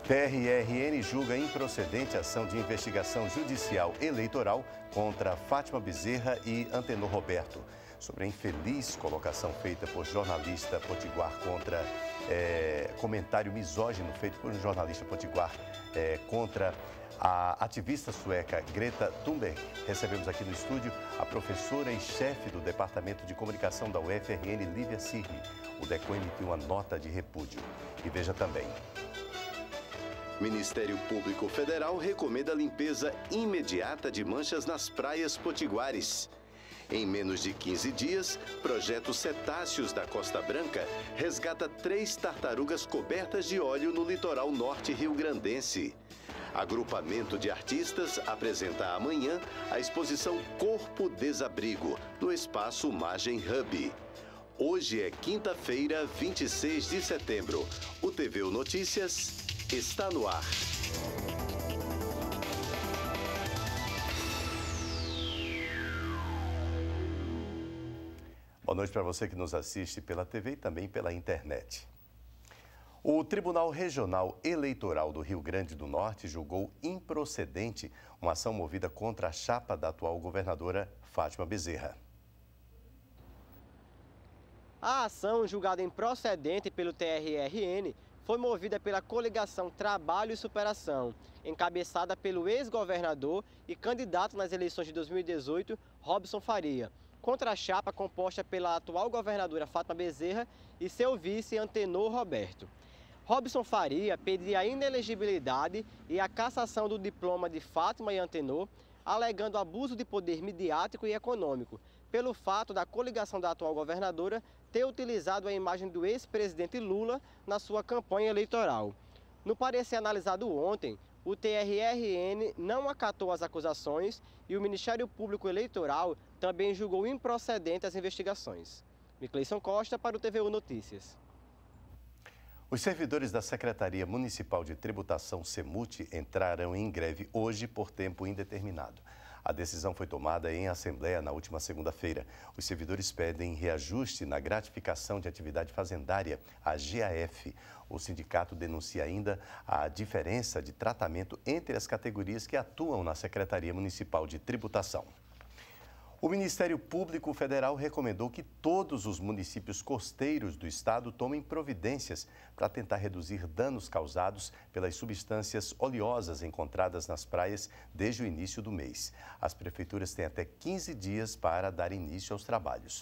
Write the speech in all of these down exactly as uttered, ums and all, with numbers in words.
T R R N julga improcedente a ação de investigação judicial eleitoral contra Fátima Bezerra e Antenor Roberto. Sobre a infeliz colocação feita por jornalista potiguar contra é, comentário misógino feito por um jornalista potiguar é, contra a ativista sueca Greta Thunberg, recebemos aqui no estúdio a professora e chefe do Departamento de Comunicação da U F R N, Lívia Cirne. O DECOM emitiu uma nota de repúdio. E veja também. Ministério Público Federal recomenda a limpeza imediata de manchas nas praias potiguares. Em menos de quinze dias, projeto Cetáceos da Costa Branca resgata três tartarugas cobertas de óleo no litoral norte rio-grandense. Agrupamento de artistas apresenta amanhã a exposição Corpo Desabrigo, no espaço Margem Hub. Hoje é quinta-feira, vinte e seis de setembro. O T V U Notícias está no ar. Boa noite para você que nos assiste pela T V e também pela internet. O Tribunal Regional Eleitoral do Rio Grande do Norte julgou improcedente uma ação movida contra a chapa da atual governadora Fátima Bezerra. A ação, julgada improcedente pelo T R R N, foi movida pela coligação Trabalho e Superação, encabeçada pelo ex-governador e candidato nas eleições de dois mil e dezoito, Robson Faria, contra a chapa composta pela atual governadora Fátima Bezerra e seu vice Antenor Roberto. Robson Faria pedia a inelegibilidade e a cassação do diploma de Fátima e Antenor, alegando abuso de poder midiático e econômico, pelo fato da coligação da atual governadora ter utilizado a imagem do ex-presidente Lula na sua campanha eleitoral. No parecer analisado ontem, o T R R N não acatou as acusações e o Ministério Público Eleitoral também julgou improcedente as investigações. Micleison Costa para o T V U Notícias. Os servidores da Secretaria Municipal de Tributação, SEMUT, entrarão em greve hoje por tempo indeterminado. A decisão foi tomada em assembleia na última segunda-feira. Os servidores pedem reajuste na gratificação de atividade fazendária, a G A F. O sindicato denuncia ainda a diferença de tratamento entre as categorias que atuam na Secretaria Municipal de Tributação. O Ministério Público Federal recomendou que todos os municípios costeiros do estado tomem providências para tentar reduzir danos causados pelas substâncias oleosas encontradas nas praias desde o início do mês. As prefeituras têm até quinze dias para dar início aos trabalhos.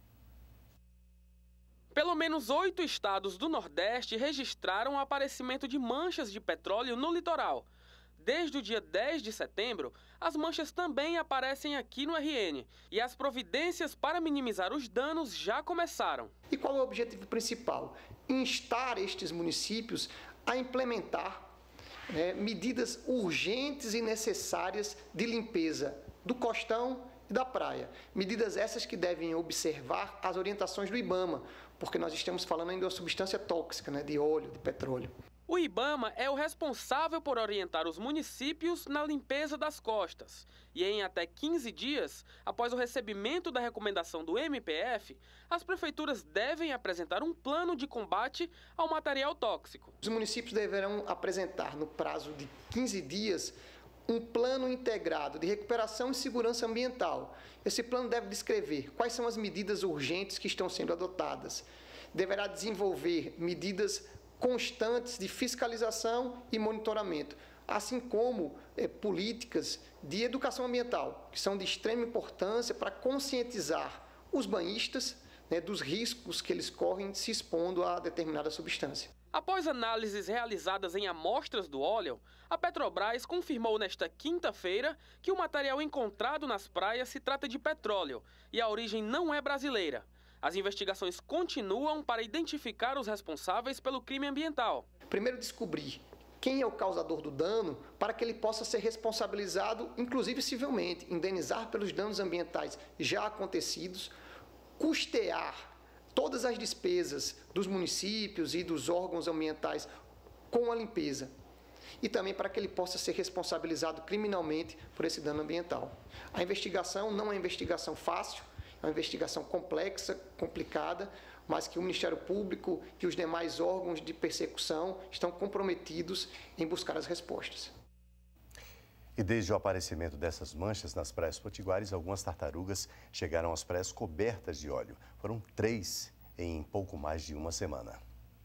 Pelo menos oito estados do Nordeste registraram o aparecimento de manchas de petróleo no litoral. Desde o dia dez de setembro, as manchas também aparecem aqui no R N e as providências para minimizar os danos já começaram. E qual é o objetivo principal? Instar estes municípios a implementar né, medidas urgentes e necessárias de limpeza do costão e da praia. Medidas essas que devem observar as orientações do IBAMA, porque nós estamos falando ainda de uma substância tóxica, né, de óleo, de petróleo. O IBAMA é o responsável por orientar os municípios na limpeza das costas. E em até quinze dias, após o recebimento da recomendação do M P F, as prefeituras devem apresentar um plano de combate ao material tóxico. Os municípios deverão apresentar, no prazo de quinze dias, um plano integrado de recuperação e segurança ambiental. Esse plano deve descrever quais são as medidas urgentes que estão sendo adotadas. Deverá desenvolver medidas constantes de fiscalização e monitoramento, assim como é, políticas de educação ambiental, que são de extrema importância para conscientizar os banhistas né, dos riscos que eles correm se expondo a determinada substância. Após análises realizadas em amostras do óleo, a Petrobras confirmou nesta quinta-feira que o material encontrado nas praias se trata de petróleo e a origem não é brasileira. As investigações continuam para identificar os responsáveis pelo crime ambiental. Primeiro, descobrir quem é o causador do dano para que ele possa ser responsabilizado, inclusive civilmente, indenizar pelos danos ambientais já acontecidos, custear todas as despesas dos municípios e dos órgãos ambientais com a limpeza. E também para que ele possa ser responsabilizado criminalmente por esse dano ambiental. A investigação não é investigação fácil, É uma investigação complexa, complicada, mas que o Ministério Público e os demais órgãos de persecução estão comprometidos em buscar as respostas. E desde o aparecimento dessas manchas nas praias potiguares, algumas tartarugas chegaram às praias cobertas de óleo. Foram três em pouco mais de uma semana.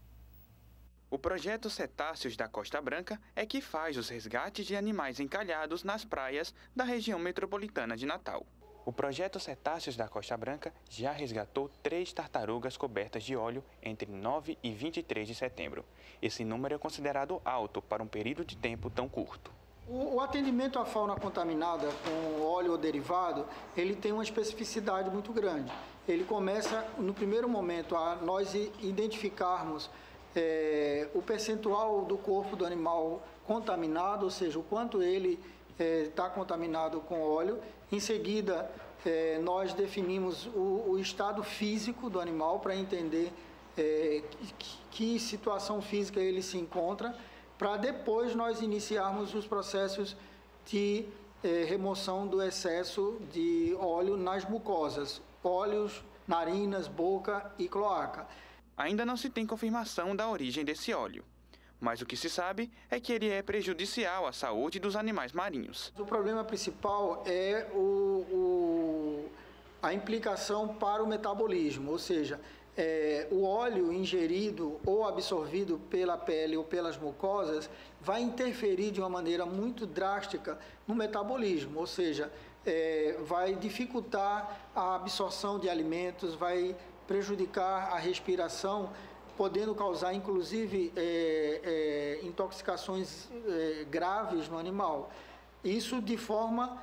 O projeto Cetáceos da Costa Branca é que faz os resgates de animais encalhados nas praias da região metropolitana de Natal. O projeto Cetáceos da Costa Branca já resgatou três tartarugas cobertas de óleo entre nove e vinte e três de setembro. Esse número é considerado alto para um período de tempo tão curto. O atendimento à fauna contaminada com óleo ou derivado, ele tem uma especificidade muito grande. Ele começa, no primeiro momento, a nós identificarmos é, o percentual do corpo do animal contaminado, ou seja, o quanto ele está é, contaminado com óleo. Em seguida, é, nós definimos o, o estado físico do animal para entender é, que, que situação física ele se encontra, para depois nós iniciarmos os processos de eh, remoção do excesso de óleo nas mucosas, olhos, narinas, boca e cloaca. Ainda não se tem confirmação da origem desse óleo, mas o que se sabe é que ele é prejudicial à saúde dos animais marinhos. O problema principal é o, o, a implicação para o metabolismo, ou seja, É, o óleo ingerido ou absorvido pela pele ou pelas mucosas vai interferir de uma maneira muito drástica no metabolismo, ou seja, é, vai dificultar a absorção de alimentos, vai prejudicar a respiração, podendo causar inclusive é, é, intoxicações é, graves no animal. Isso de forma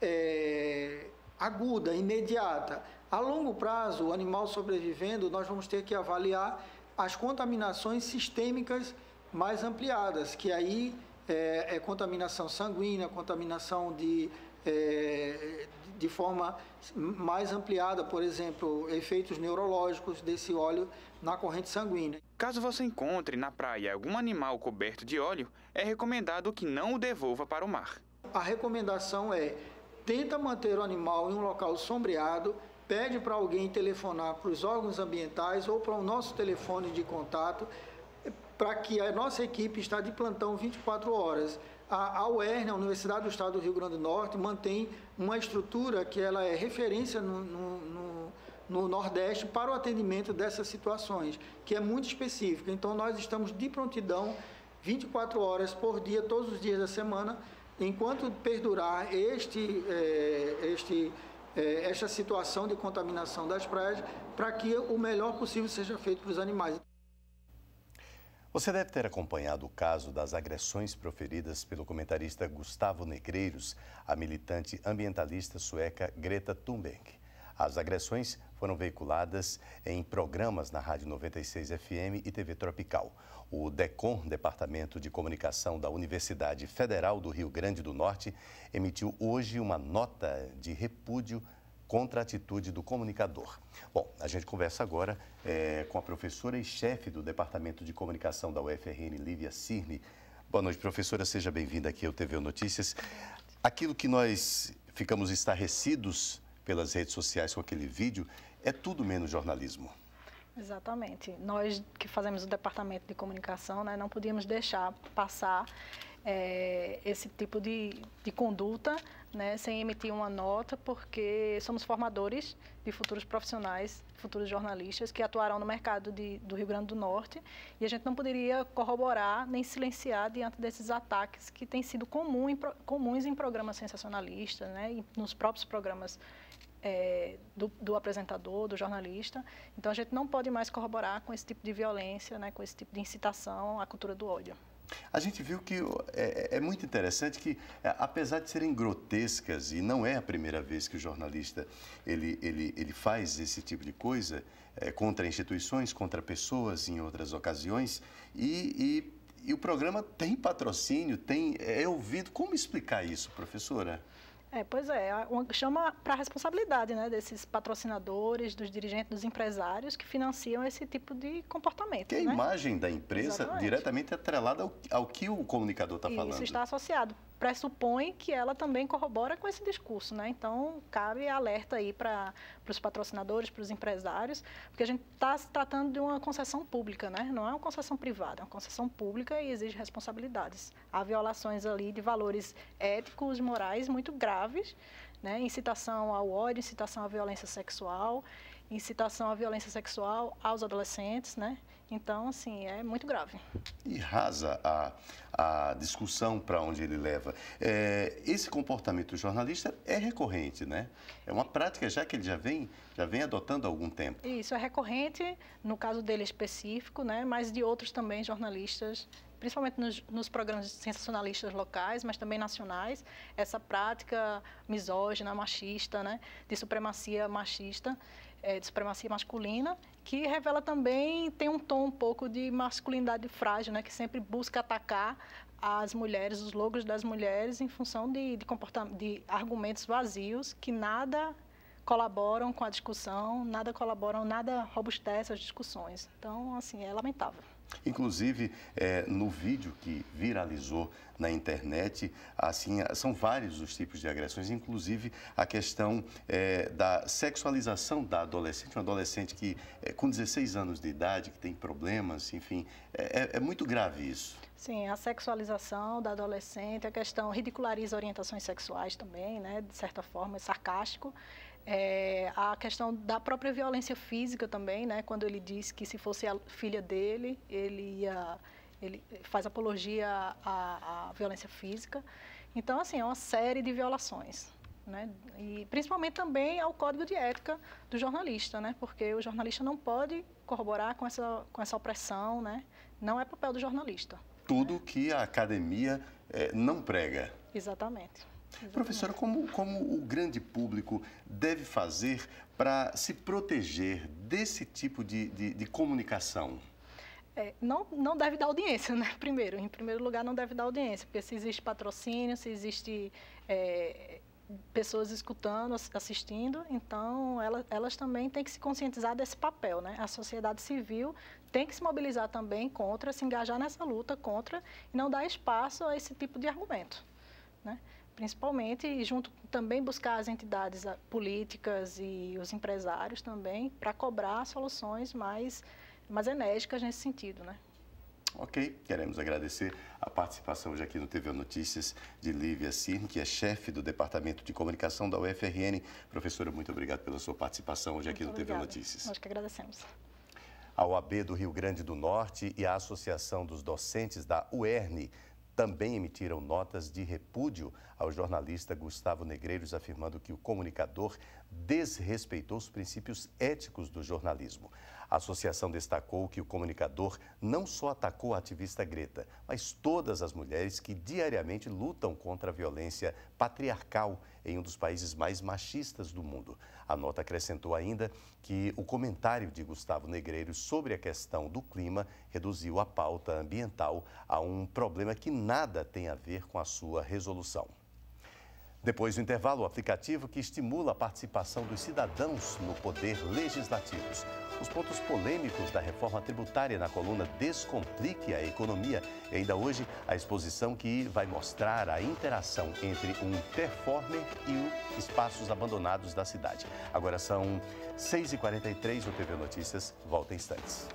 é, aguda, imediata. A longo prazo, o animal sobrevivendo, nós vamos ter que avaliar as contaminações sistêmicas mais ampliadas, que aí é, é contaminação sanguínea, contaminação de, é, de forma mais ampliada, por exemplo, efeitos neurológicos desse óleo na corrente sanguínea. Caso você encontre na praia algum animal coberto de óleo, é recomendado que não o devolva para o mar. A recomendação é: tenta manter o animal em um local sombreado, pede para alguém telefonar para os órgãos ambientais ou para o nosso telefone de contato, para que a nossa equipe está de plantão vinte e quatro horas. A, a U E R N, a Universidade do Estado do Rio Grande do Norte, mantém uma estrutura que ela é referência no, no, no, no Nordeste para o atendimento dessas situações, que é muito específica. Então, nós estamos de prontidão vinte e quatro horas por dia, todos os dias da semana, enquanto perdurar este... É, este esta situação de contaminação das praias, para que o melhor possível seja feito para os animais. Você deve ter acompanhado o caso das agressões proferidas pelo comentarista Gustavo Negreiros à militante ambientalista sueca Greta Thunberg. As agressões foram veiculadas em programas na Rádio noventa e seis F M e T V Tropical. O DECOM, Departamento de Comunicação da Universidade Federal do Rio Grande do Norte, emitiu hoje uma nota de repúdio contra a atitude do comunicador. Bom, a gente conversa agora é, com a professora e chefe do Departamento de Comunicação da U F R N, Lívia Cirne. Boa noite, professora. Seja bem-vinda aqui ao T V Notícias. Aquilo que nós ficamos estarrecidos pelas redes sociais com aquele vídeo é tudo menos jornalismo. Exatamente. Nós que fazemos o Departamento de Comunicação, né, não podíamos deixar passar é, esse tipo de, de conduta, né, sem emitir uma nota, porque somos formadores de futuros profissionais, futuros jornalistas que atuarão no mercado de, do Rio Grande do Norte, e a gente não poderia corroborar nem silenciar diante desses ataques que têm sido comum em, comuns em programas sensacionalistas, né, e nos próprios programas É, do, do apresentador, do jornalista. Então, a gente não pode mais corroborar com esse tipo de violência, né, com esse tipo de incitação à cultura do ódio. A gente viu que é, é muito interessante que, apesar de serem grotescas, e não é a primeira vez que o jornalista ele, ele, ele faz esse tipo de coisa, é, contra instituições, contra pessoas em outras ocasiões, e, e, e o programa tem patrocínio, tem, é ouvido. Como explicar isso, professora? É, pois é, chama para a responsabilidade, né, desses patrocinadores, dos dirigentes, dos empresários que financiam esse tipo de comportamento. Que a né? imagem da empresa Exatamente. diretamente atrelada ao, ao que o comunicador está falando. Isso está associado pressupõe que ela também corrobora com esse discurso, né? Então, cabe alerta aí para os patrocinadores, para os empresários, porque a gente está se tratando de uma concessão pública, né? Não é uma concessão privada, é uma concessão pública e exige responsabilidades. Há violações ali de valores éticos, morais muito graves, né? Incitação ao ódio, incitação à violência sexual, incitação à violência sexual aos adolescentes, né? Então, assim, é muito grave. E rasa a, a discussão para onde ele leva. É, esse comportamento do jornalista é recorrente, né? É uma prática já que ele já vem, já vem adotando há algum tempo. Isso, é recorrente, no caso dele específico, né? Mas de outros também jornalistas, principalmente nos, nos programas sensacionalistas locais, mas também nacionais, essa prática misógina, machista, né? De supremacia machista, é, de supremacia masculina, que revela também, tem um tom um pouco de masculinidade frágil, né? Que sempre busca atacar as mulheres, os logros das mulheres, em função de, de, comportam- de argumentos vazios que nada colaboram com a discussão, nada colaboram, nada robustece as discussões. Então, assim, é lamentável. Inclusive, é, no vídeo que viralizou na internet, assim, são vários os tipos de agressões, inclusive a questão é, da sexualização da adolescente, uma adolescente que, é, com dezesseis anos de idade, que tem problemas, enfim, é, é muito grave isso. Sim, a sexualização da adolescente, a questão ridiculariza orientações sexuais também, né, de certa forma, é sarcástico. É, a questão da própria violência física também, né, quando ele diz que se fosse a filha dele, ele ia, ele faz apologia à, à violência física. Então, assim, é uma série de violações, né, e principalmente também ao código de ética do jornalista, né, porque o jornalista não pode corroborar com essa, com essa opressão, né, não é papel do jornalista. Tudo que a academia é, não prega. Exatamente. Exatamente. Professora, como, como o grande público deve fazer para se proteger desse tipo de, de, de comunicação? É, não, não deve dar audiência, né? Primeiro, em primeiro lugar, não deve dar audiência, porque se existe patrocínio, se existe é, pessoas escutando, assistindo, então elas, elas também têm que se conscientizar desse papel, né? A sociedade civil tem que se mobilizar também contra, se engajar nessa luta contra e não dar espaço a esse tipo de argumento, né? Principalmente, e junto também buscar as entidades políticas e os empresários também para cobrar soluções mais, mais enérgicas nesse sentido, né? Ok, queremos agradecer a participação hoje aqui no T V Notícias de Lívia Cirne, que é chefe do Departamento de Comunicação da U F R N. Professora, muito obrigado pela sua participação hoje aqui muito no obrigada. T V Notícias. Nós que agradecemos. A O A B do Rio Grande do Norte e a Associação dos Docentes da U E R N também emitiram notas de repúdio ao jornalista Gustavo Negreiros, afirmando que o comunicador desrespeitou os princípios éticos do jornalismo. A associação destacou que o comunicador não só atacou a ativista Greta, mas todas as mulheres que diariamente lutam contra a violência patriarcal em um dos países mais machistas do mundo. A nota acrescentou ainda que o comentário de Gustavo Negreiros sobre a questão do clima reduziu a pauta ambiental a um problema que nada tem a ver com a sua resolução. Depois do intervalo, o aplicativo que estimula a participação dos cidadãos no poder legislativo. Os pontos polêmicos da reforma tributária na coluna Descomplique a Economia. E ainda hoje, a exposição que vai mostrar a interação entre um performer e os espaços abandonados da cidade. Agora são seis e quarenta e três, o T V Notícias volta em instantes.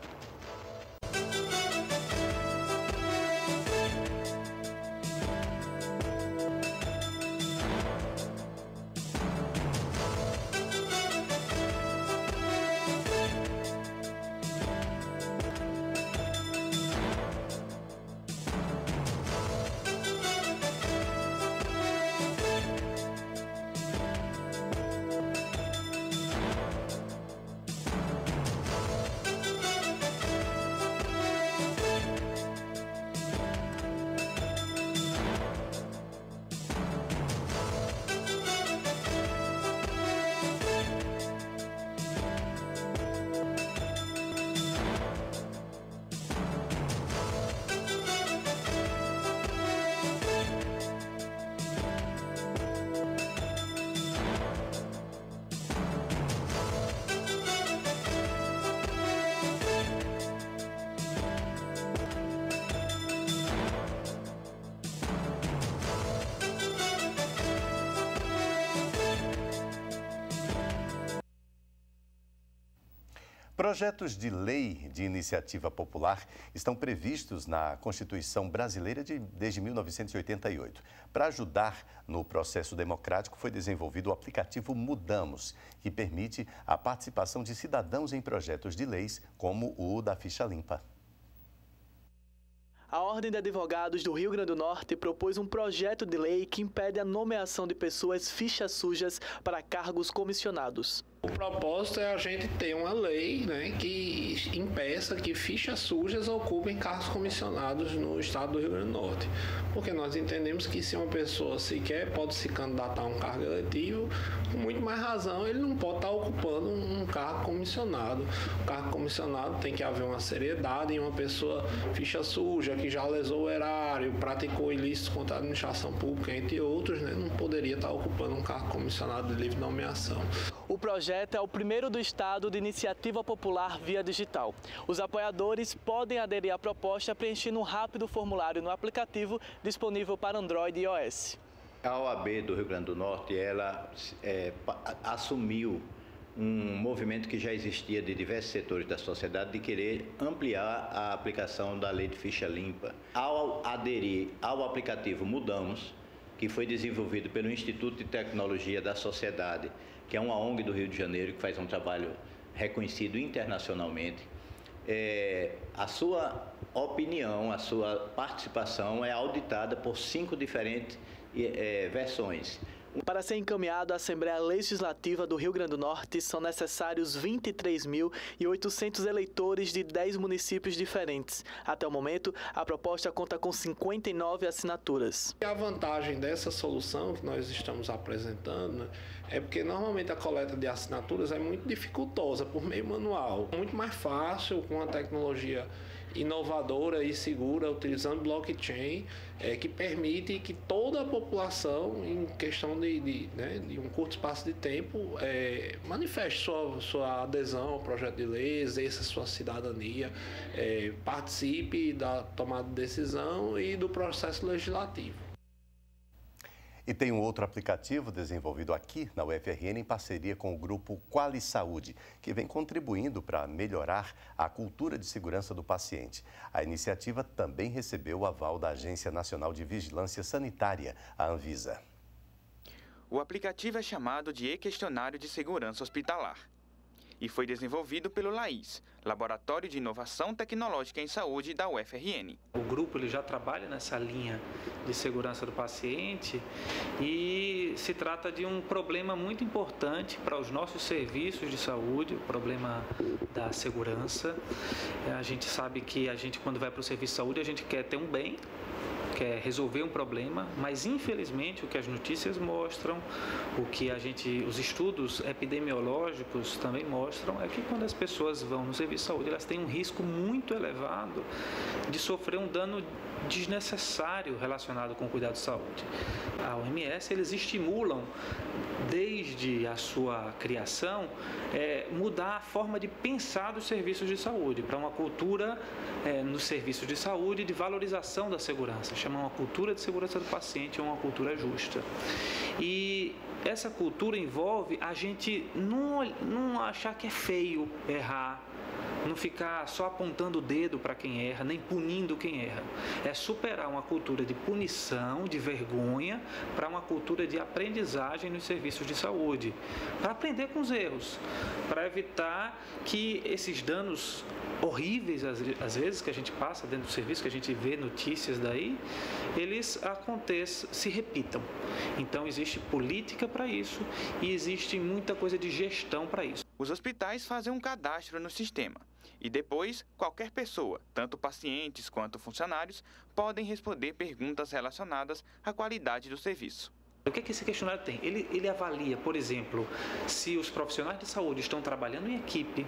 Projetos de lei de iniciativa popular estão previstos na Constituição Brasileira de, desde mil novecentos e oitenta e oito. Para ajudar no processo democrático, foi desenvolvido o aplicativo Mudamos, que permite a participação de cidadãos em projetos de leis, como o da Ficha Limpa. A Ordem de Advogados do Rio Grande do Norte propôs um projeto de lei que impede a nomeação de pessoas fichas sujas para cargos comissionados. O propósito é a gente ter uma lei, né, que impeça que fichas sujas ocupem cargos comissionados no estado do Rio Grande do Norte. Porque nós entendemos que se uma pessoa sequer pode se candidatar a um cargo eletivo, com muito mais razão ele não pode estar ocupando um cargo comissionado. O cargo comissionado tem que haver uma seriedade em uma pessoa ficha suja, que já lesou o erário, praticou ilícitos contra a administração pública, entre outros, né, não poderia estar ocupando um cargo comissionado de livre nomeação. O projeto é o primeiro do estado de iniciativa popular via digital. Os apoiadores podem aderir à proposta preenchendo um rápido formulário no aplicativo disponível para Android e iOS. A O A B do Rio Grande do Norte, ela é, assumiu um movimento que já existia de diversos setores da sociedade de querer ampliar a aplicação da lei de ficha limpa. Ao aderir ao aplicativo Mudamos, que foi desenvolvido pelo Instituto de Tecnologia da Sociedade, que é uma O N G do Rio de Janeiro, que faz um trabalho reconhecido internacionalmente, é, a sua opinião, a sua participação é auditada por cinco diferentes é, versões. Para ser encaminhado à Assembleia Legislativa do Rio Grande do Norte, são necessários vinte e três mil e oitocentos eleitores de dez municípios diferentes. Até o momento, a proposta conta com cinquenta e nove assinaturas. A vantagem dessa solução que nós estamos apresentando, né, é porque normalmente a coleta de assinaturas é muito dificultosa por meio manual. Muito mais fácil com a tecnologia inovadora e segura, utilizando blockchain, é, que permite que toda a população, em questão de, de, né, de um curto espaço de tempo, é, manifeste sua, sua adesão ao projeto de lei, exerça sua cidadania, é, participe da tomada de decisão e do processo legislativo. E tem um outro aplicativo desenvolvido aqui na U F R N em parceria com o grupo Quali Saúde, que vem contribuindo para melhorar a cultura de segurança do paciente. A iniciativa também recebeu o aval da Agência Nacional de Vigilância Sanitária, a Anvisa. O aplicativo é chamado de E-Questionário de Segurança Hospitalar e foi desenvolvido pelo LAIS, Laboratório de Inovação Tecnológica em Saúde da U F R N. O grupo ele já trabalha nessa linha de segurança do paciente e se trata de um problema muito importante para os nossos serviços de saúde, o problema da segurança. A gente sabe que a gente, quando vai para o serviço de saúde, a gente quer ter um bem, quer resolver um problema, mas infelizmente o que as notícias mostram, o que a gente, os estudos epidemiológicos também mostram, é que quando as pessoas vão no serviço de saúde, elas têm um risco muito elevado de sofrer um dano desnecessário relacionado com o cuidado de saúde. A O M S, eles estimulam, desde a sua criação, é, mudar a forma de pensar dos serviços de saúde para uma cultura é, nos serviços de saúde de valorização da segurança, chama uma cultura de segurança do paciente, uma cultura justa. E essa cultura envolve a gente não, não achar que é feio errar, não ficar só apontando o dedo para quem erra, nem punindo quem erra. É superar uma cultura de punição, de vergonha, para uma cultura de aprendizagem nos serviços de saúde. Para aprender com os erros, para evitar que esses danos horríveis, às vezes, que a gente passa dentro do serviço, que a gente vê notícias daí, eles aconteçam, se repitam. Então, existe política para isso e existe muita coisa de gestão para isso. Os hospitais fazem um cadastro no sistema e depois qualquer pessoa, tanto pacientes quanto funcionários, podem responder perguntas relacionadas à qualidade do serviço. O que, é que esse questionário tem? Ele, ele avalia, por exemplo, se os profissionais de saúde estão trabalhando em equipe,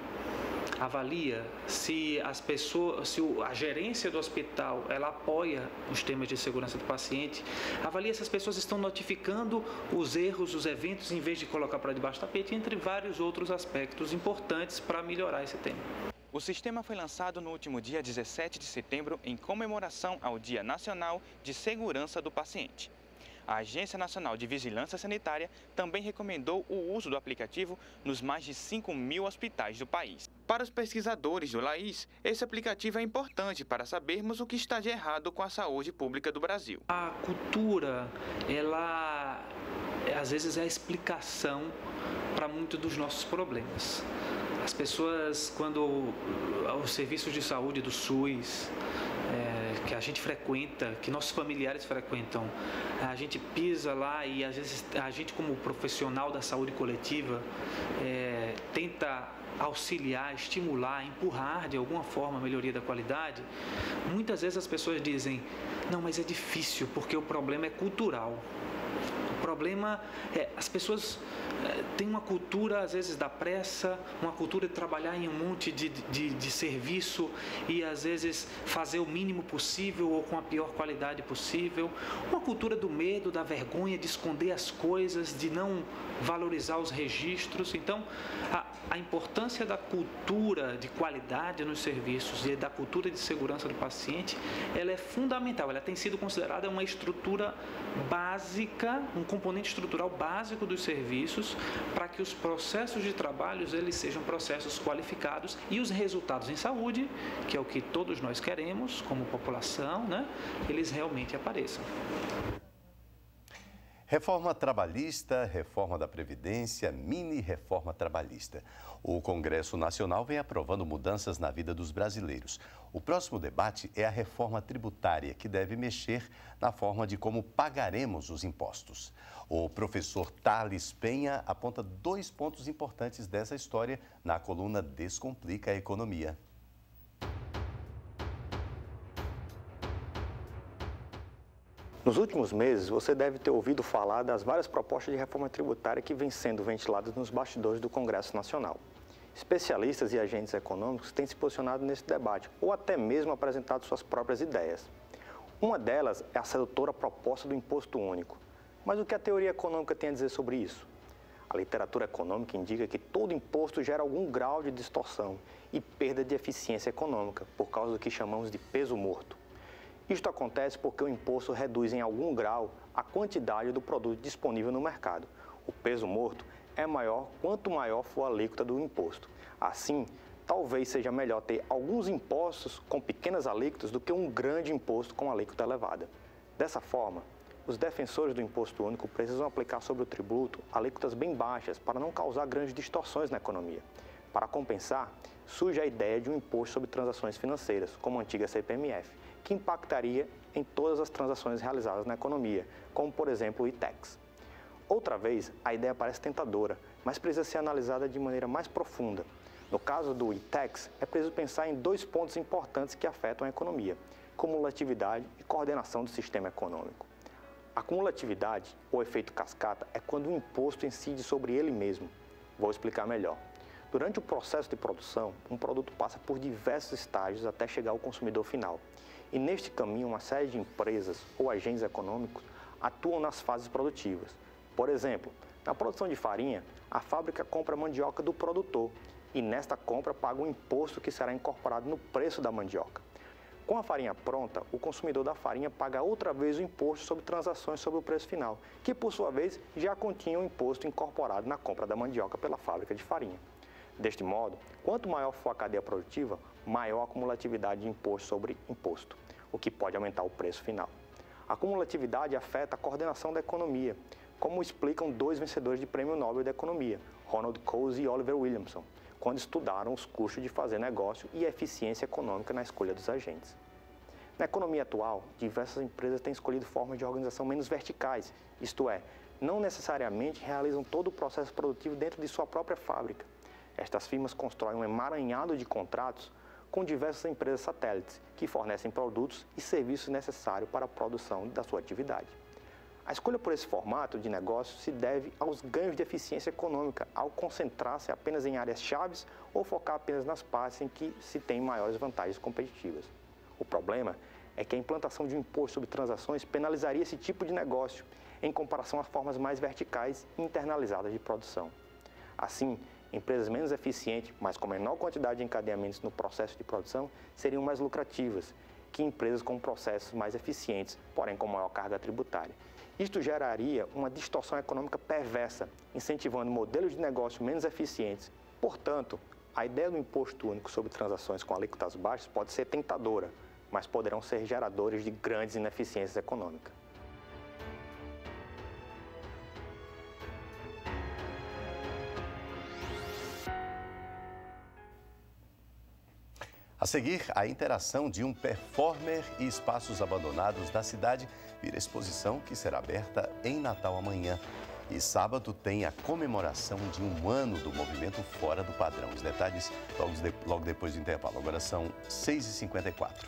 avalia se as pessoas, se a gerência do hospital ela apoia os temas de segurança do paciente, avalia se as pessoas estão notificando os erros, os eventos, em vez de colocar para debaixo do tapete, entre vários outros aspectos importantes para melhorar esse tema. O sistema foi lançado no último dia dezessete de setembro em comemoração ao Dia Nacional de Segurança do Paciente. A Agência Nacional de Vigilância Sanitária também recomendou o uso do aplicativo nos mais de cinco mil hospitais do país. Para os pesquisadores do LAIS, esse aplicativo é importante para sabermos o que está de errado com a saúde pública do Brasil. A cultura, ela às vezes é a explicação para muitos dos nossos problemas. As pessoas, quando os serviços de saúde do SUS, é, que a gente frequenta, que nossos familiares frequentam, a gente pisa lá e às vezes a gente, como profissional da saúde coletiva, é, tenta auxiliar, estimular, empurrar de alguma forma a melhoria da qualidade. Muitas vezes as pessoas dizem, não, mas é difícil porque o problema é cultural. O problema é, as pessoas é, têm uma cultura, às vezes, da pressa, uma cultura de trabalhar em um monte de, de, de serviço e, às vezes, fazer o mínimo possível ou com a pior qualidade possível. Uma cultura do medo, da vergonha, de esconder as coisas, de não valorizar os registros. Então, a, a importância da cultura de qualidade nos serviços e da cultura de segurança do paciente, ela é fundamental. Ela tem sido considerada uma estrutura básica, um componente estrutural básico dos serviços para que os processos de trabalho eles sejam processos qualificados e os resultados em saúde, que é o que todos nós queremos como população, né, eles realmente apareçam. Reforma trabalhista, reforma da Previdência, mini-reforma trabalhista. O Congresso Nacional vem aprovando mudanças na vida dos brasileiros. O próximo debate é a reforma tributária, que deve mexer na forma de como pagaremos os impostos. O professor Thales Penha aponta dois pontos importantes dessa história na coluna Descomplica a Economia. Nos últimos meses, você deve ter ouvido falar das várias propostas de reforma tributária que vêm sendo ventiladas nos bastidores do Congresso Nacional. Especialistas e agentes econômicos têm se posicionado nesse debate, ou até mesmo apresentado suas próprias ideias. Uma delas é a sedutora proposta do imposto único. Mas o que a teoria econômica tem a dizer sobre isso? A literatura econômica indica que todo imposto gera algum grau de distorção e perda de eficiência econômica, por causa do que chamamos de peso morto. Isto acontece porque o imposto reduz em algum grau a quantidade do produto disponível no mercado. O peso morto é maior quanto maior for a alíquota do imposto. Assim, talvez seja melhor ter alguns impostos com pequenas alíquotas do que um grande imposto com alíquota elevada. Dessa forma, os defensores do imposto único precisam aplicar sobre o tributo alíquotas bem baixas para não causar grandes distorções na economia. Para compensar, surge a ideia de um imposto sobre transações financeiras, como a antiga C P M F, que impactaria em todas as transações realizadas na economia, como, por exemplo, o I TEX. Outra vez, a ideia parece tentadora, mas precisa ser analisada de maneira mais profunda. No caso do I TEX, é preciso pensar em dois pontos importantes que afetam a economia: cumulatividade e coordenação do sistema econômico. A cumulatividade, ou efeito cascata, é quando o imposto incide sobre ele mesmo. Vou explicar melhor. Durante o processo de produção, um produto passa por diversos estágios até chegar ao consumidor final. E neste caminho, uma série de empresas ou agentes econômicos atuam nas fases produtivas. Por exemplo, na produção de farinha, a fábrica compra a mandioca do produtor e nesta compra paga um imposto que será incorporado no preço da mandioca. Com a farinha pronta, o consumidor da farinha paga outra vez o imposto sobre transações sobre o preço final, que por sua vez já continha o imposto incorporado na compra da mandioca pela fábrica de farinha. Deste modo, quanto maior for a cadeia produtiva, maior a cumulatividade de imposto sobre imposto, o que pode aumentar o preço final. A cumulatividade afeta a coordenação da economia, como explicam dois vencedores de Prêmio Nobel da Economia, Ronald Coase e Oliver Williamson, quando estudaram os custos de fazer negócio e a eficiência econômica na escolha dos agentes. Na economia atual, diversas empresas têm escolhido formas de organização menos verticais, isto é, não necessariamente realizam todo o processo produtivo dentro de sua própria fábrica. Estas firmas constroem um emaranhado de contratos com diversas empresas satélites que fornecem produtos e serviços necessários para a produção da sua atividade. A escolha por esse formato de negócio se deve aos ganhos de eficiência econômica ao concentrar-se apenas em áreas-chave ou focar apenas nas partes em que se tem maiores vantagens competitivas. O problema é que a implantação de um imposto sobre transações penalizaria esse tipo de negócio em comparação às formas mais verticais e internalizadas de produção. Assim, empresas menos eficientes, mas com menor quantidade de encadeamentos no processo de produção, seriam mais lucrativas que empresas com processos mais eficientes, porém com maior carga tributária. Isto geraria uma distorção econômica perversa, incentivando modelos de negócio menos eficientes. Portanto, A ideia do imposto único sobre transações com alíquotas baixas pode ser tentadora, mas poderão ser geradores de grandes ineficiências econômicas. A seguir, a interação de um performer e espaços abandonados da cidade vira exposição que será aberta em Natal amanhã. E sábado tem a comemoração de um ano do movimento Fora do Padrão. Os detalhes logo, de, logo depois do intervalo. Agora são seis e cinquenta e quatro.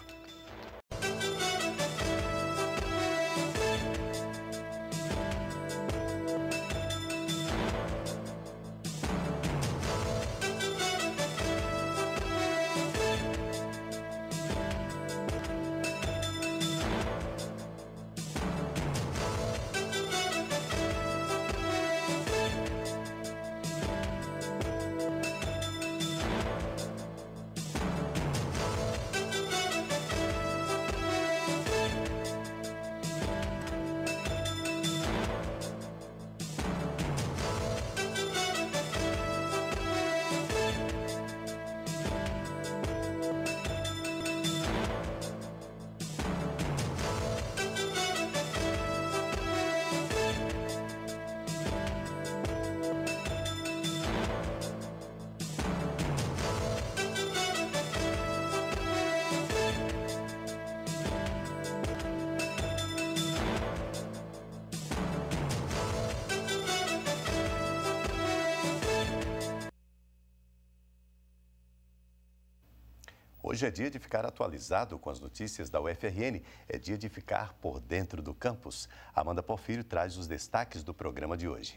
Hoje é dia de ficar atualizado com as notícias da U F R N, é dia de ficar por dentro do campus. Amanda Porfírio traz os destaques do programa de hoje.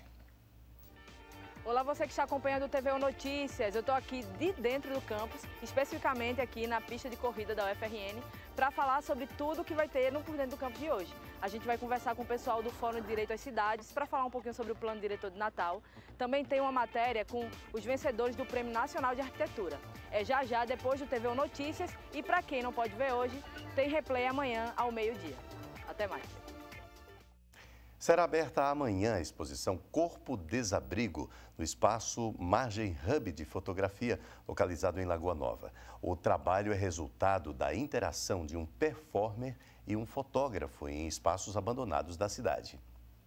Olá, você que está acompanhando o T V U Notícias. Eu estou aqui de dentro do campus, especificamente aqui na pista de corrida da U F R N, para falar sobre tudo que vai ter no Por Dentro do Campus de hoje. A gente vai conversar com o pessoal do Fórum de Direito às Cidades para falar um pouquinho sobre o Plano Diretor de Natal. Também tem uma matéria com os vencedores do Prêmio Nacional de Arquitetura. É já já depois do T V U Notícias e para quem não pode ver hoje, tem replay amanhã ao meio-dia. Até mais. Será aberta amanhã a exposição Corpo Desabrigo, no espaço Margem Hub de Fotografia, localizado em Lagoa Nova. O trabalho é resultado da interação de um performer e um fotógrafo em espaços abandonados da cidade.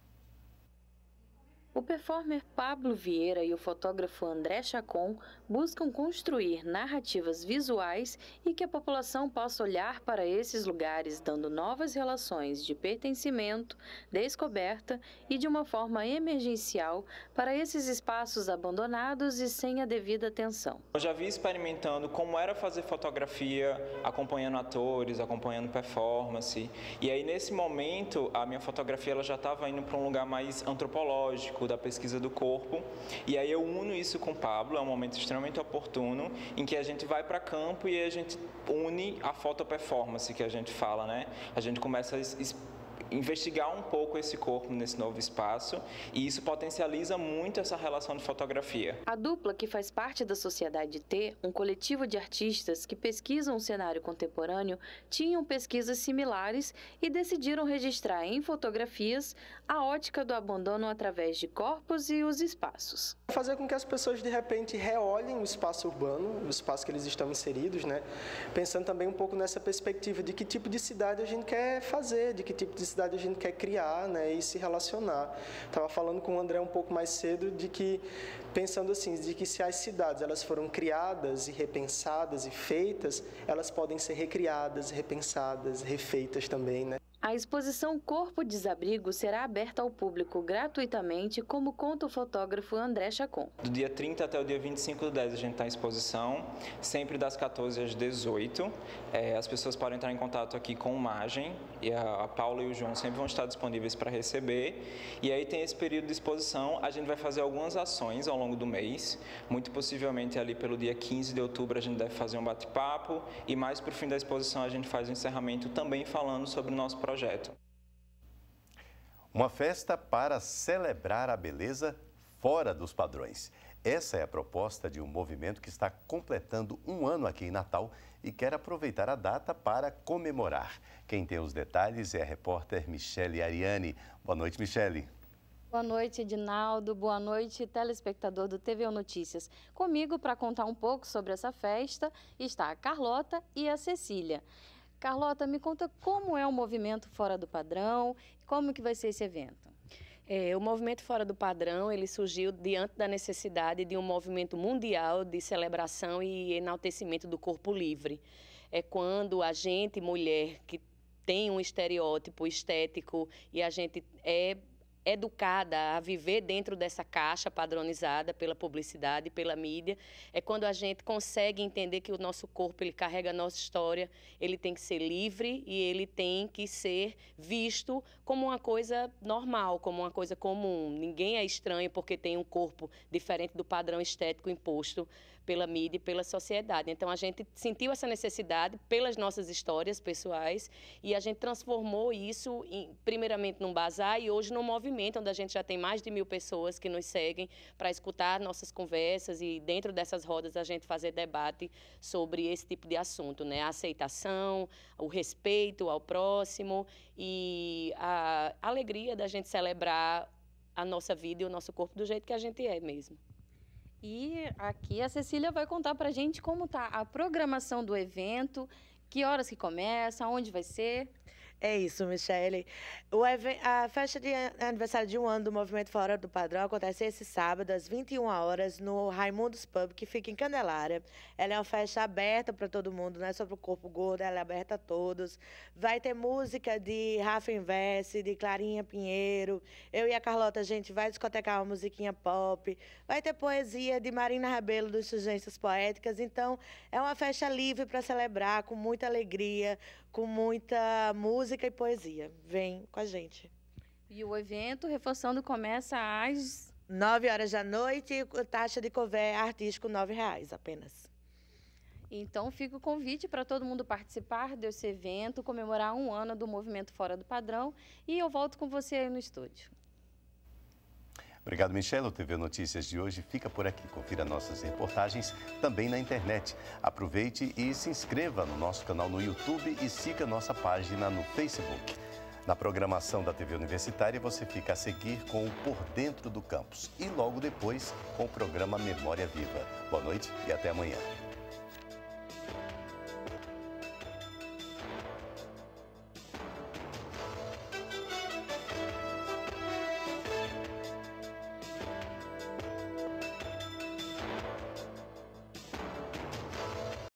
O performer Pablo Vieira e o fotógrafo André Chacon buscam construir narrativas visuais e que a população possa olhar para esses lugares dando novas relações de pertencimento, descoberta e de uma forma emergencial para esses espaços abandonados e sem a devida atenção. Eu já vi experimentando como era fazer fotografia, acompanhando atores, acompanhando performance. E aí, nesse momento, a minha fotografia ela já estava indo para um lugar mais antropológico, da pesquisa do corpo, e aí eu uno isso com o Pablo. É um momento extremamente oportuno em que a gente vai para campo e a gente une a foto performance que a gente fala, né? A gente começa a investigar um pouco esse corpo nesse novo espaço e isso potencializa muito essa relação de fotografia. A dupla, que faz parte da Sociedade T, um coletivo de artistas que pesquisam o cenário contemporâneo, tinham pesquisas similares e decidiram registrar em fotografias a ótica do abandono através de corpos e os espaços. Fazer com que as pessoas de repente reolhem o espaço urbano, o espaço que eles estão inseridos, né? Pensando também um pouco nessa perspectiva de que tipo de cidade a gente quer fazer, de que tipo de cidade a gente quer criar, né, e se relacionar. Estava falando com o André um pouco mais cedo de que, pensando assim, de que se as cidades elas foram criadas e repensadas e feitas, elas podem ser recriadas, repensadas, refeitas também, né? A exposição Corpo Desabrigo será aberta ao público gratuitamente, como conta o fotógrafo André Chacon. Do dia trinta até o dia vinte e cinco do dez a gente está em exposição, sempre das quatorze às dezoito. É, as pessoas podem entrar em contato aqui com o Margem, e a, a Paula e o João sempre vão estar disponíveis para receber. E aí tem esse período de exposição, a gente vai fazer algumas ações ao longo do mês. Muito possivelmente ali pelo dia quinze de outubro a gente deve fazer um bate-papo, e mais para o fim da exposição a gente faz o encerramento também falando sobre o nosso projeto. Projeto. Uma festa para celebrar a beleza fora dos padrões. Essa é a proposta de um movimento que está completando um ano aqui em Natal e quer aproveitar a data para comemorar. Quem tem os detalhes é a repórter Michele Ariane. Boa noite, Michele. Boa noite, Edinaldo. Boa noite, telespectador do T V O Notícias. Comigo, para contar um pouco sobre essa festa, está a Carlota e a Cecília. Carlota, me conta como é o movimento Fora do Padrão, como que vai ser esse evento? É, o movimento Fora do Padrão, ele surgiu diante da necessidade de um movimento mundial de celebração e enaltecimento do corpo livre. É quando a gente, mulher, que tem um estereótipo estético e a gente é educada a viver dentro dessa caixa padronizada pela publicidade, pela mídia, é quando a gente consegue entender que o nosso corpo, ele carrega a nossa história, ele tem que ser livre e ele tem que ser visto como uma coisa normal, como uma coisa comum. Ninguém é estranho porque tem um corpo diferente do padrão estético imposto pela mídia e pela sociedade. Então, a gente sentiu essa necessidade pelas nossas histórias pessoais e a gente transformou isso, em, primeiramente, num bazar e hoje num movimento onde a gente já tem mais de mil pessoas que nos seguem para escutar nossas conversas e, dentro dessas rodas, a gente fazer debate sobre esse tipo de assunto, né? A aceitação, o respeito ao próximo e a alegria da gente celebrar a nossa vida e o nosso corpo do jeito que a gente é mesmo. E aqui a Cecília vai contar pra gente como tá a programação do evento, que horas que começa, onde vai ser. É isso, Michele. O evento, a festa de aniversário de um ano do Movimento Fora do Padrão acontece esse sábado, às vinte e uma horas, no Raimundos Pub, que fica em Candelária. Ela é uma festa aberta para todo mundo, não é só para o corpo gordo, ela é aberta a todos. Vai ter música de Rafa Investe, de Clarinha Pinheiro. Eu e a Carlota, a gente vai discotecar uma musiquinha pop. Vai ter poesia de Marina Rabelo, dos Surgências Poéticas. Então, é uma festa livre para celebrar, com muita alegria, com muita música e poesia. Vem com a gente. E o evento, reforçando, começa às nove horas da noite e taxa de couvert artístico nove reais apenas. Então fica o convite para todo mundo participar desse evento, comemorar um ano do Movimento Fora do Padrão. E eu volto com você aí no estúdio. Obrigado, Michele. O T V Notícias de hoje fica por aqui. Confira nossas reportagens também na internet. Aproveite e se inscreva no nosso canal no YouTube e siga nossa página no Facebook. Na programação da T V Universitária, você fica a seguir com o Por Dentro do Campus e logo depois com o programa Memória Viva. Boa noite e até amanhã.